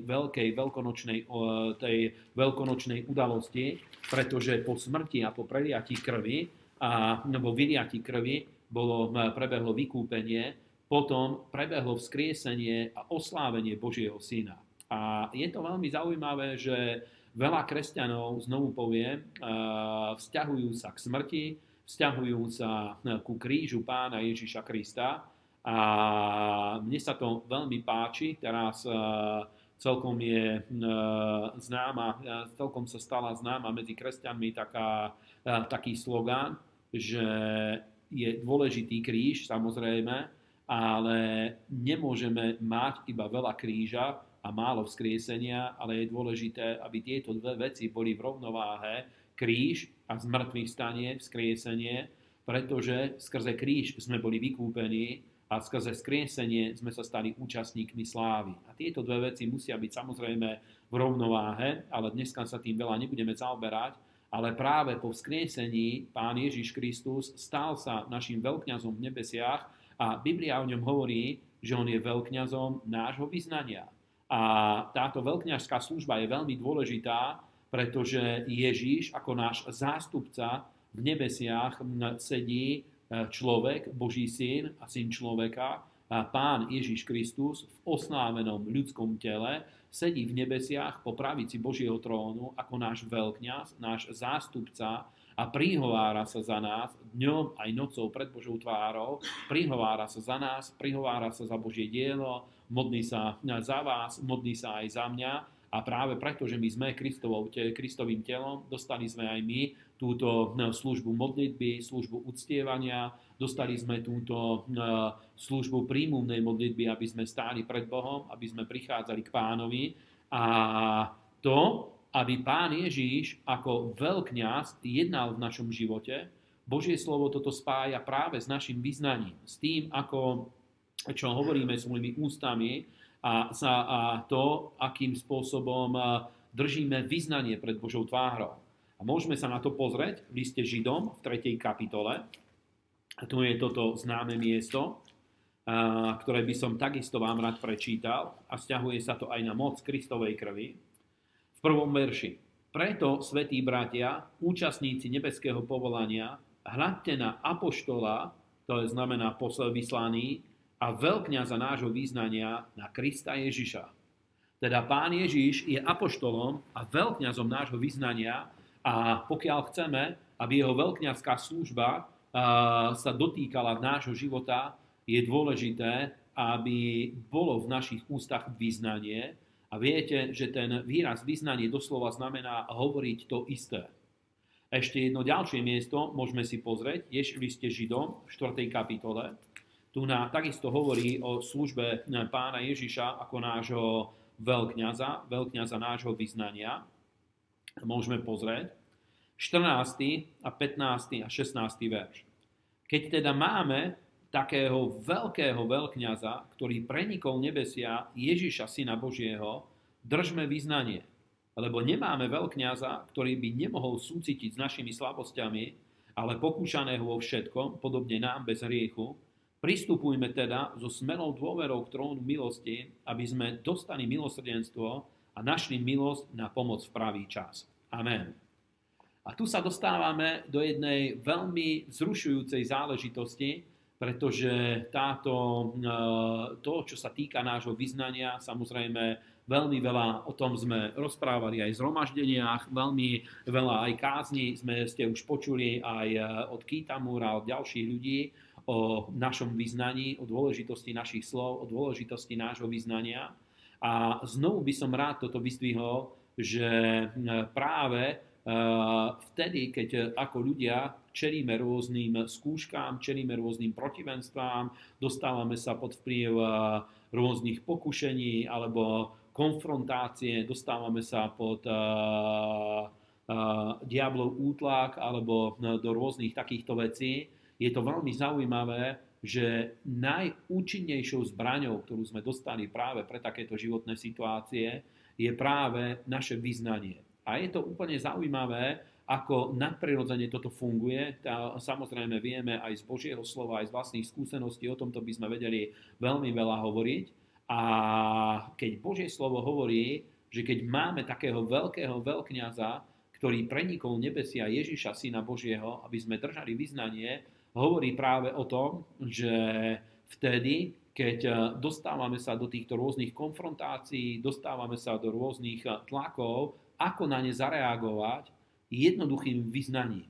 S1: veľkonočnej udalosti, pretože po smrti a po preliatí krvi alebo vyliatí krvi prebehlo vykúpenie, potom prebehlo vzkriesenie a oslávenie Božieho syna. A je to veľmi zaujímavé, že veľa kresťanov, znovu poviem, vzťahujú sa k smrti, vzťahujú sa ku krížu Pána Ježiša Krista a mne sa to veľmi páči. Teraz celkom sa stala známa medzi kresťanmi taký slogán, že je dôležitý kríž, samozrejme, ale nemôžeme mať iba veľa kríža a málo vzkriesenia, ale je dôležité, aby tieto dve veci boli v rovnováhe, kríž a zmrtvých stanie, vzkriesenie, pretože skrze kríž sme boli vykúpení a skrze vzkriesenie sme sa stali účastníkmi slávy. A tieto dve veci musia byť samozrejme v rovnováhe, ale dneska sa tým veľa nebudeme zaoberať, ale práve po vzkriesení Pán Ježiš Kristus stal sa našim veľkňazom v nebesiach a Biblia o ňom hovorí, že on je veľkňazom nášho vyznania. A táto veľkňažská služba je veľmi dôležitá, pretože Ježíš ako náš zástupca v nebesiach sedí človek, Boží syn a syn človeka, a Pán Ježiš Kristus v oslávenom ľudskom tele sedí v nebesiach po pravici Božieho trónu ako náš veľkňaz, náš zástupca a prihovára sa za nás dňom aj nocou pred Božou tvárou, prihovára sa za nás, prihovára sa za Božie dielo, modlí sa za vás, modlí sa aj za mňa. A práve preto, že my sme Kristovým telom, dostali sme aj my túto službu modlitby, službu uctievania, dostali sme túto službu príjmuvnej modlitby, aby sme stáli pred Bohom, aby sme prichádzali k Pánovi. A to, aby Pán Ježíš ako veľkňaz jednal v našom živote, Božie slovo toto spája práve s našim vyznaním, s tým, ako, čo hovoríme svojimi ústami a to, akým spôsobom držíme vyznanie pred Božou tvárou. A môžeme sa na to pozrieť v liste Židom v 3. kapitole. A tu je toto známe miesto, ktoré by som takisto vám rád prečítal a vzťahuje sa to aj na moc Kristovej krvi. V 1. verši. Preto, svätí bratia, účastníci nebeského povolania, hľadte na apoštola, to je znamená posel vyslaný, a veľkňaza nášho vyznania, na Krista Ježiša. Teda Pán Ježiš je apoštolom a veľkňazom nášho vyznania a pokiaľ chceme, aby jeho veľkňazská služba sa dotýkala nášho života, je dôležité, aby bolo v našich ústach vyznanie. A viete, že ten výraz vyznanie doslova znamená hovoriť to isté. Ešte jedno ďalšie miesto môžeme si pozrieť, je v liste Židom v 4. kapitole. Tu takisto hovorí o službe Pána Ježiša ako nášho veľkňaza nášho vyznania. Môžeme pozrieť 14. a 15. a 16. verš. Keď teda máme takého veľkého veľkňaza, ktorý prenikol nebesia, Ježiša, Syna Božieho, držme vyznanie. Lebo nemáme veľkňaza, ktorý by nemohol súcitiť s našimi slabosťami, ale pokúšaného vo všetkom, podobne nám bez hriechu. Pristupujme teda so smelou dôverou k trónu milosti, aby sme dostali milosrdenstvo a našli milosť na pomoc v pravý čas. Amen. A tu sa dostávame do jednej veľmi vzrušujúcej záležitosti, pretože to, čo sa týka nášho vyznania, samozrejme veľmi veľa o tom sme rozprávali aj v zhromaždeniach, veľmi veľa aj kázni ste už počuli aj od Kítamúra, od ďalších ľudí o našom vyznaní, o dôležitosti našich slov, o dôležitosti nášho vyznania. A znovu by som rád toto vyzdvihol, že práve vtedy, keď ako ľudia čelíme rôznym skúškám, čelíme rôznym protivenstvám, dostávame sa pod vplyv rôznych pokušení alebo konfrontácie, dostávame sa pod diablov útlak alebo do rôznych takýchto vecí. Je to veľmi zaujímavé, že najúčinnejšou zbraňou, ktorú sme dostali práve pre takéto životné situácie, je práve naše vyznanie. A je to úplne zaujímavé, ako nadprirodzene toto funguje. Samozrejme vieme aj z Božieho slova, aj z vlastných skúseností, o tomto by sme vedeli veľmi veľa hovoriť. A keď Božie slovo hovorí, že keď máme takého veľkého veľkňaza, ktorý prenikol nebesia Ježiša, Syna Božieho, aby sme držali vyznanie, hovorí práve o tom, že vtedy, keď dostávame sa do týchto rôznych konfrontácií, dostávame sa do rôznych tlakov, ako na ne zareagovať jednoduchým vyznaním.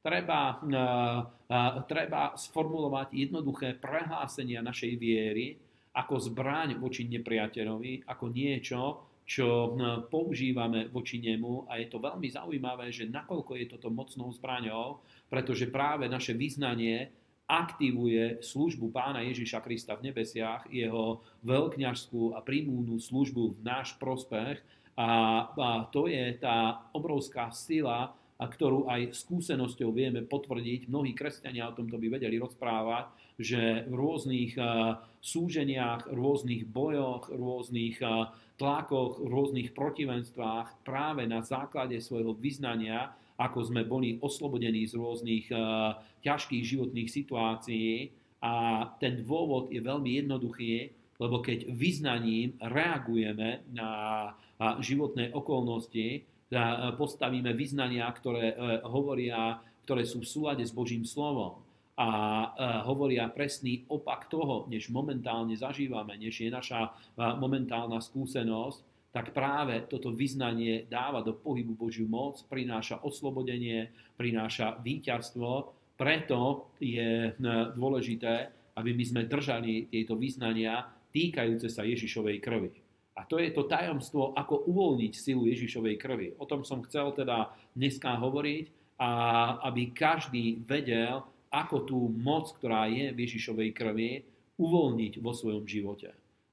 S1: Treba sformulovať jednoduché prehlásenia našej viery ako zbraň voči nepriateľovi, ako niečo, čo používame voči nemu, a je to veľmi zaujímavé, že nakoľko je toto mocnou zbraňou, pretože práve naše vyznanie aktivuje službu Pána Ježiša Krista v nebesiach, jeho veľkňažskú a primúdnu službu v náš prospech, a to je tá obrovská sila, ktorú aj skúsenosťou vieme potvrdiť. Mnohí kresťania o tomto by vedeli rozprávať, že v rôznych súženiach, rôznych bojoch, rôznych tlakoch, rôznych protivenstvách práve na základe svojho vyznania, ako sme boli oslobodení z rôznych ťažkých životných situácií. A ten dôvod je veľmi jednoduchý, lebo keď vyznaním reagujeme na životné okolnosti, postavíme vyznania, ktoré sú v súlade s Božím slovom a hovoria presný opak toho, než momentálne zažívame, než je naša momentálna skúsenosť, tak práve toto vyznanie dáva do pohybu Božiu moc, prináša oslobodenie, prináša víťazstvo. Preto je dôležité, aby my sme držali tieto vyznania týkajúce sa Ježišovej krvi. A to je to tajomstvo, ako uvoľniť silu Ježišovej krvi. O tom som chcel teda dneska hovoriť, a aby každý vedel, ako tú moc, ktorá je v Ježišovej krvi, uvoľniť vo svojom živote.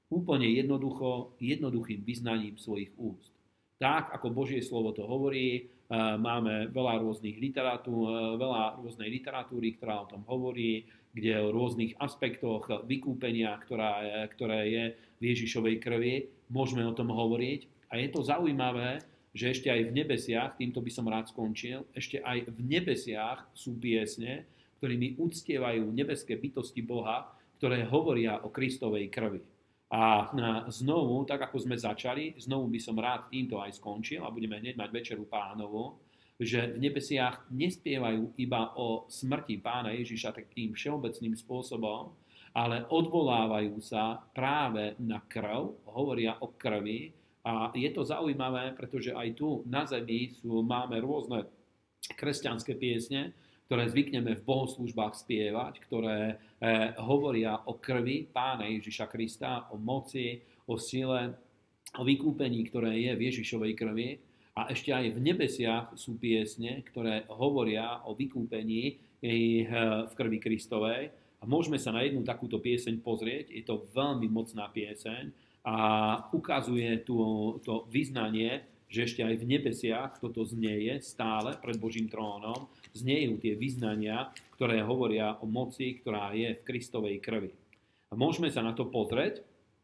S1: úplne jednoduchým vyznaním svojich úst. Tak, ako Božie slovo to hovorí, máme veľa rôznej literatúry, ktorá o tom hovorí, kde o rôznych aspektoch vykúpenia, ktoré je v Ježišovej krvi, môžeme o tom hovoriť. A je to zaujímavé, že ešte aj v nebesiach, týmto by som rád skončil, ešte aj v nebesiach sú piesne, ktorými uctievajú nebeské bytosti Boha, ktoré hovoria o Kristovej krvi. A znovu, tak ako sme začali, znovu by som rád týmto aj skončil a budeme hneď mať Večeru Pánovu, že v nebesiach nespievajú iba o smrti Pána Ježiša takým všeobecným spôsobom, ale odvolávajú sa práve na krv, hovoria o krvi. A je to zaujímavé, pretože aj tu na zemi máme rôzne kresťanské piesne, ktoré zvykneme v bohoslúžbách spievať, ktoré hovoria o krvi Pána Ježiša Krista, o moci, o sile, o vykúpení, ktoré je v Ježišovej krvi. A ešte aj v nebesiach sú piesne, ktoré hovoria o vykúpení v krvi Kristovej. A môžeme sa na jednu takúto pieseň pozrieť. Je to veľmi mocná pieseň a ukazuje to vyznanie, že ešte aj v nebesiach toto znieje stále pred Božím trónom. Zniejú tie vyznania, ktoré hovoria o moci, ktorá je v Kristovej krvi. A môžeme sa na to pozrieť.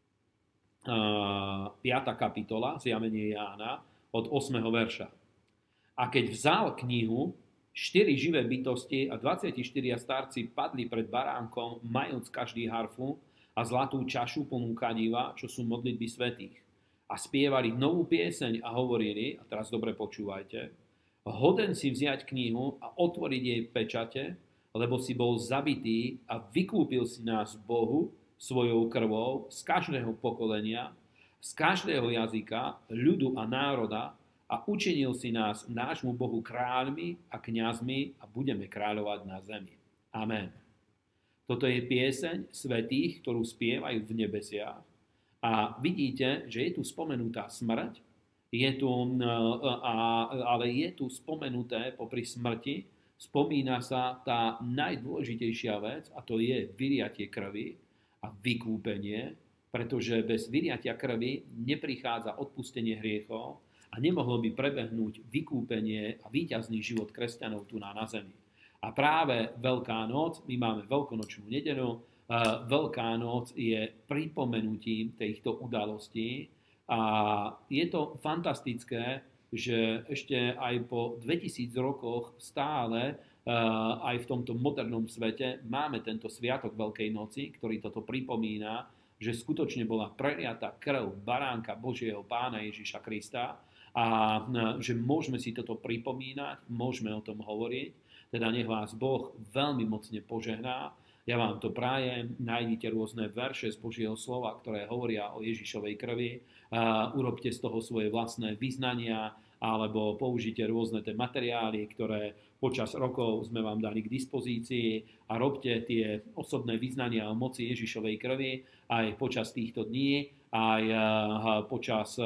S1: 5. kapitola, Zjavenie Jána, od 8. verša. A keď vzal knihu, 4 živé bytosti a 24 starci padli pred baránkom, majúc každý harfu a zlatú čašu plnú kaniva, čo sú modlitby svätých. A spievali novú pieseň a hovorili, a teraz dobre počúvajte, hoden si vziať knihu a otvoriť jej pečate, lebo si bol zabitý a vykúpil si nás Bohu svojou krvou z každého pokolenia, z každého jazyka, ľudu a národa a učinil si nás nášmu Bohu kráľmi a kňazmi a budeme kráľovať na zemi. Amen. Toto je pieseň svätých, ktorú spievajú v nebesiach. A vidíte, že je tu spomenutá smrť, ale je tu spomenuté popri smrti, spomína sa tá najdôležitejšia vec, a to je vyliatie krvi a vykúpenie, pretože bez vyliatia krvi neprichádza odpustenie hriechov a nemohlo by prebehnúť vykúpenie a víťazný život kresťanov tu na zemi. A práve Veľká noc, my máme Veľkonočnú nedeľu, Veľká noc je pripomenutím týchto udalostí a je to fantastické, že ešte aj po 2000 rokoch stále aj v tomto modernom svete máme tento sviatok Veľkej noci, ktorý toto pripomína, že skutočne bola preliatá krv baránka Božieho Pána Ježiša Krista a že môžeme si toto pripomínať, môžeme o tom hovoriť. Teda nech vás Boh veľmi mocne požehná. Ja vám to prajem, nájdite rôzne verše z Božieho slova, ktoré hovoria o Ježišovej krvi, urobte z toho svoje vlastné vyznania, alebo použite rôzne tie materiály, ktoré počas rokov sme vám dali k dispozícii a robte tie osobné vyznania o moci Ježišovej krvi aj počas týchto dní, aj počas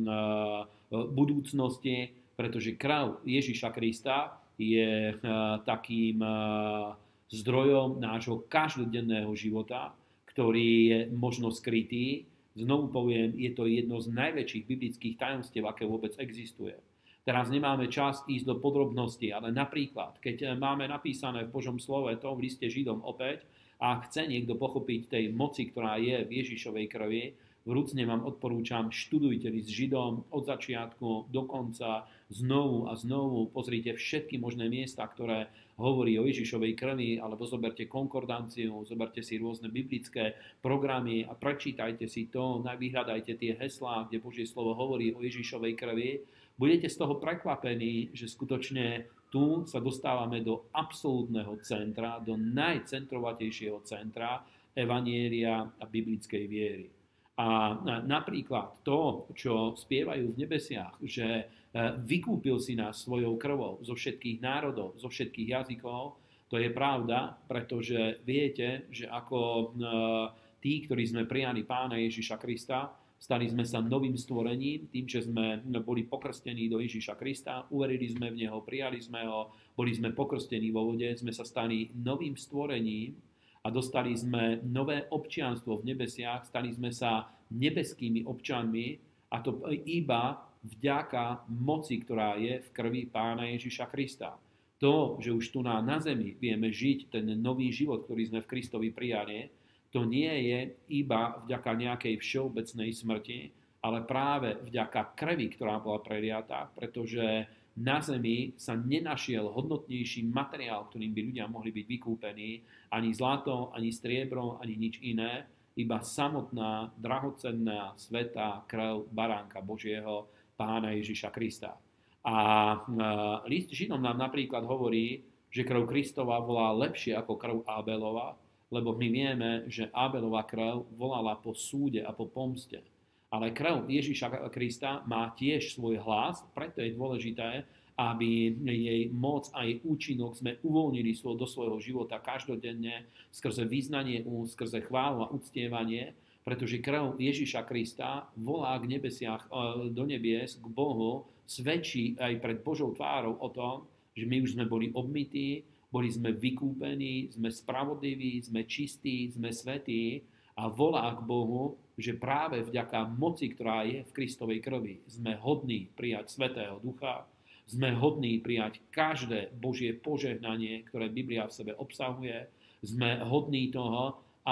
S1: budúcnosti, pretože krv Ježiša Krista je takým zdrojom nášho každodenného života, ktorý je možno skrytý. Znovu poviem, je to jedno z najväčších biblických tajomstiev, aké vôbec existuje. Teraz nemáme čas ísť do podrobností, ale napríklad, keď máme napísané v Božom slove to v liste Židom opäť, a chce niekto pochopiť tej moci, ktorá je v Ježišovej krvi, vrúcne vám odporúčam, študujte list Židom od začiatku do konca, znovu a znovu, pozrite všetky možné miesta, ktoré hovorí o Ježišovej krvi, alebo zoberte konkordanciu, zoberte si rôzne biblické programy a prečítajte si to, vyhľadajte tie heslá, kde Božie slovo hovorí o Ježišovej krvi. Budete z toho prekvapení, že skutočne tu sa dostávame do absolútneho centra, do najcentrovatejšieho centra evanjelia a biblickej viery. A napríklad to, čo spievajú v nebesiach, že vykúpil si nás svojou krvou zo všetkých národov, zo všetkých jazykov, to je pravda, pretože viete, že ako tí, ktorí sme prijali Pána Ježiša Krista, stali sme sa novým stvorením, tým, že sme boli pokrstení do Ježiša Krista, uverili sme v Neho, prijali sme Ho, boli sme pokrstení vo vode, sme sa stali novým stvorením a dostali sme nové občianstvo v nebesiach, stali sme sa nebeskými občanmi, a to iba vďaka moci, ktorá je v krvi Pána Ježiša Krista. To, že už tu na zemi vieme žiť ten nový život, ktorý sme v Kristovi prijali, to nie je iba vďaka nejakej všeobecnej smrti, ale práve vďaka krvi, ktorá bola preliatá, pretože na zemi sa nenašiel hodnotnejší materiál, ktorým by ľudia mohli byť vykúpení, ani zlato, ani striebro, ani nič iné, iba samotná, drahocenná, svätá krv baránka Božieho, Pána Ježiša Krista. A list Židom nám napríklad hovorí, že krv Kristova volá lepšie ako krv Abelova, lebo my vieme, že Abelova krv volala po súde a po pomste. Ale krv Ježiša Krista má tiež svoj hlas, preto je dôležité, aby jej moc a jej účinok sme uvoľnili do svojho života každodenne skrze vyznanie, skrze chválu a uctievanie, pretože krv Ježiša Krista volá k nebesiach, do nebies, k Bohu, svedčí aj pred Božou tvárou o tom, že my už sme boli obmytí, boli sme vykúpení, sme spravodliví, sme čistí, sme svätí a volá k Bohu, že práve vďaka moci, ktorá je v Kristovej krvi, sme hodní prijať Svätého Ducha, sme hodní prijať každé Božie požehnanie, ktoré Biblia v sebe obsahuje, sme hodní toho,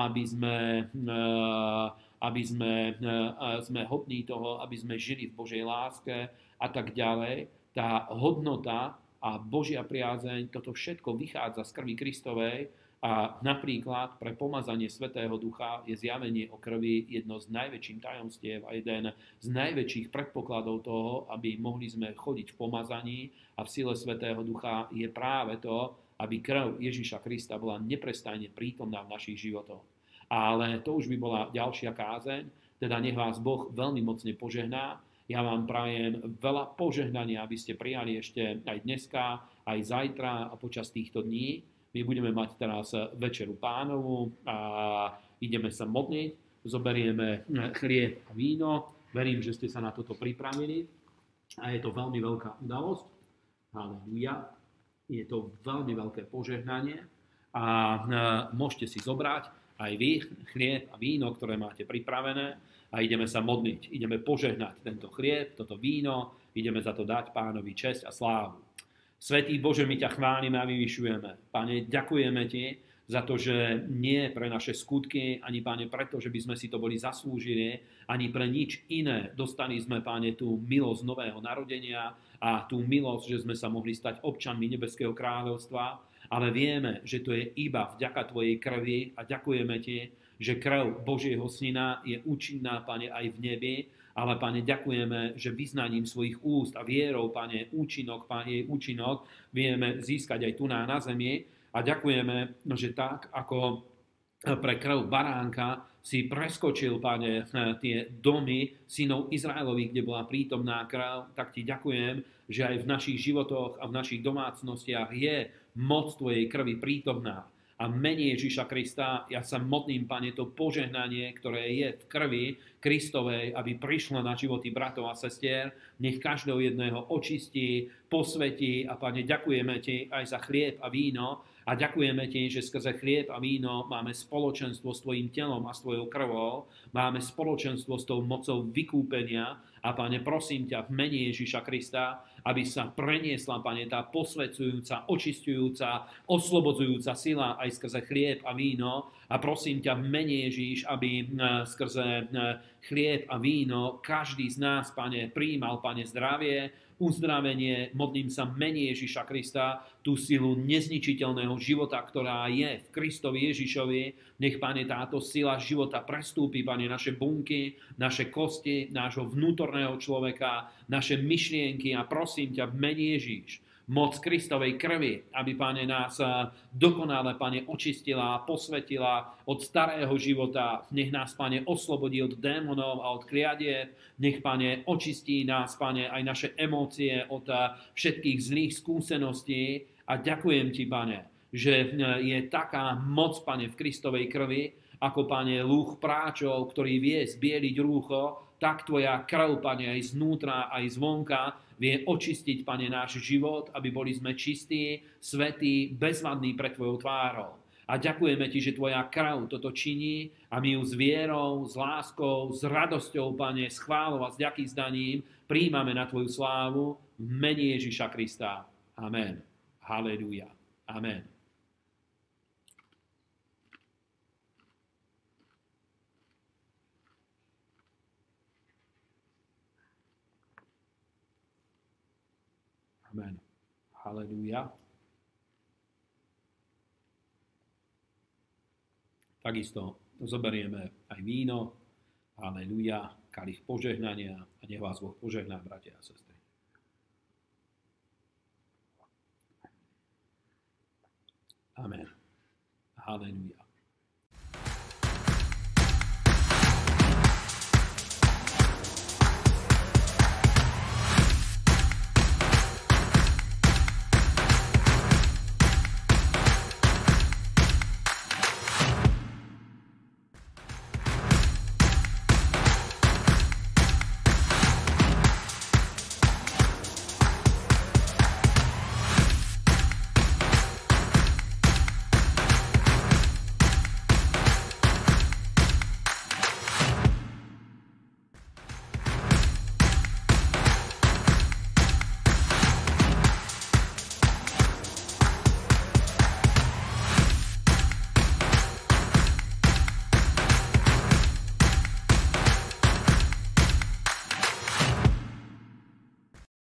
S1: sme hodní toho, aby sme žili v Božej láske a tak ďalej. Tá hodnota a Božia priazeň, toto všetko vychádza z krvi Kristovej a napríklad pre pomazanie Svätého Ducha je zjavenie o krvi jedno z najväčších tajomstiev a jeden z najväčších predpokladov toho, aby mohli sme chodiť v pomazaní a v sile Svätého Ducha je práve to, aby krv Ježiša Krista bola neprestajne prítomná v našich životoch. Ale to už by bola ďalšia kázeň, teda nech vás Boh veľmi mocne požehná. Ja vám prajem veľa požehnania, aby ste prijali ešte aj dneska, aj zajtra a počas týchto dní. My budeme mať teraz večeru Pánovu a ideme sa modliť, zoberieme chlieb a víno. Verím, že ste sa na toto pripravili a je to veľmi veľká udalosť. Halelúja. Je to veľmi veľké požehnanie a môžete si zobrať aj vy chlieb a víno, ktoré máte pripravené a ideme sa modliť. Ideme požehnať tento chlieb, toto víno, ideme za to dať Pánovi česť a slávu. Svätý Bože, my ťa chválime a vyvyšujeme. Pane, ďakujeme ti za to, že nie pre naše skutky, ani Pane preto, že by sme si to boli zaslúžili, ani pre nič iné. Dostali sme, Pane, tú milosť nového narodenia a tú milosť, že sme sa mohli stať občanmi Nebeského kráľovstva, ale vieme, že to je iba vďaka Tvojej krvi a ďakujeme ti, že krv Božieho Syna je účinná, Pane, aj v nebi, ale, Pane, ďakujeme, že vyznaním svojich úst a vierou, Pane, jej účinok vieme získať aj tu na zemi. A ďakujeme, že tak, ako pre krv baránka si preskočil, Pane, tie domy synov Izraelových, kde bola prítomná krv, tak ti ďakujem, že aj v našich životoch a v našich domácnostiach je moc Tvojej krvi prítomná. A mene Ježiša Krista, ja sa modlím, Pane, to požehnanie, ktoré je v krvi Kristovej, aby prišlo na životy bratov a sestier, nech každého jedného očistí, posvetí a, Pane, ďakujeme ti aj za chlieb a víno a ďakujeme ti, že skrze chlieb a víno máme spoločenstvo s Tvojim telom a s Tvojou krvou, máme spoločenstvo s tou mocou vykúpenia a, Pane, prosím ťa v mene Ježiša Krista, aby sa preniesla, Pane, tá posvedzujúca, očistujúca, oslobodzujúca sila aj skrze chlieb a víno. A prosím ťa v mene Ježíš, aby skrze chlieb a víno každý z nás, Pane, prijímal, Pane, zdravie, uzdravenie. Modlím sa v mene Ježiša Krista, tú silu nezničiteľného života, ktorá je v Kristovi Ježišovi. Nech, Pane, táto sila života prestúpi, Pane, naše bunky, naše kosti, nášho vnútorného človeka, naše myšlienky a prosím ťa v mene Ježíš, moc Kristovej krvi, aby, Pane, nás dokonale, Pane, očistila, posvetila od starého života. Nech nás, Pane, oslobodí od démonov a od kliadieb. Nech, Pane, očistí nás, Pane, aj naše emócie od všetkých zlých skúseností. A ďakujem ti, Pane, že je taká moc, Pane, v Kristovej krvi, ako, Pane, lúh práčov, ktorý vie zbieliť rúcho, tak Tvoja krv, Pane, aj znútra, aj zvonka vie očistiť, Pane, náš život, aby boli sme čistí, svätí, bezvadní pred Tvojou tvárou. A ďakujeme ti, že tvoja krv toto činí a my ju s vierou, s láskou, s radosťou, Pane, s chválou a s ďakým zdaním príjmame na tvoju slávu v mene Ježiša Krista. Amen. Halelúja. Amen. Amen. Halelúja. Takisto zoberieme aj víno. Halelúja. Kalich požehnania. A nech vás Boh požehná, bratia a sestry. Amen. Halelúja.